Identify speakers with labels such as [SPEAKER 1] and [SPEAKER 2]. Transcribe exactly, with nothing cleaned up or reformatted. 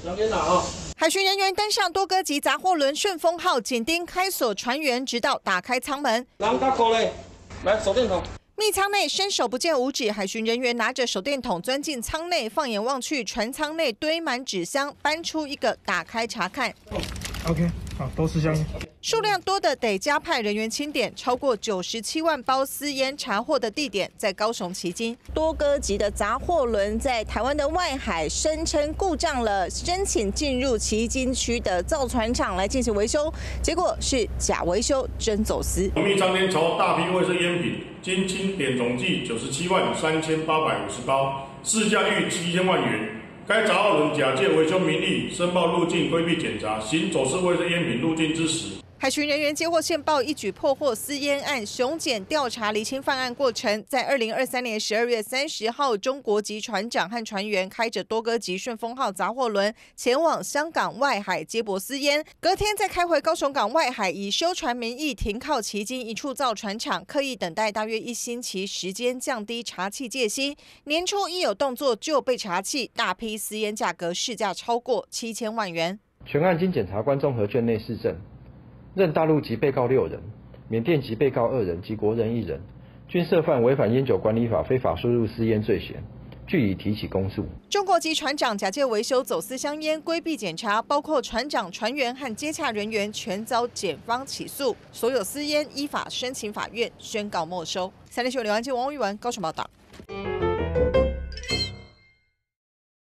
[SPEAKER 1] 两边拿啊！
[SPEAKER 2] 海巡人员登上多哥级杂货轮“顺风号”，紧盯开锁船员，直到打开舱门。
[SPEAKER 1] 人家过来，来手电筒。
[SPEAKER 2] 密舱内伸手不见五指，海巡人员拿着手电筒钻进舱内，放眼望去，船舱内堆满纸箱，搬出一个打开查看。
[SPEAKER 3] OK， 好，都是香烟。
[SPEAKER 2] 数量多的得加派人员清点，超过九十七万包私烟查获的地点在高雄旗津。多哥级的杂货轮在台湾的外海声称故障了，申请进入旗津区的造船厂来进行维修，结果是假维修，真走私。
[SPEAKER 4] 密张天朝大批卫生烟品，经清点总计九十七万三千八百五十包，市价逾七千万元。 该杂货轮假借维修名义申报入境规避检查，行走私卫生烟品入境之实。
[SPEAKER 2] 海巡人员接获线报，一举破获私烟案，雄检调查厘清犯案过程。在二零二三年十二月三十号，中国籍船长和船员开着多哥级“顺风号”杂货轮前往香港外海接驳私烟，隔天再开回高雄港外海，以修船名义停靠旗津一处造船厂，刻意等待大约一星期时间，降低查缉戒心。年初一有动作就被查缉，大批私烟价格市价超过七千万元。
[SPEAKER 5] 全案经检察官综合卷内释证。 任大陆籍被告六人，缅甸籍被告二人及国人一人，均涉犯违反烟酒管理法非法输入私烟罪嫌，据已提起公诉。
[SPEAKER 2] 中国籍船长假借维修走私香烟，规避检查，包括船长、船员和接洽人员全遭检方起诉，所有私烟依法申请法院宣告没收。三立新闻刘安基、王玉文高雄报道。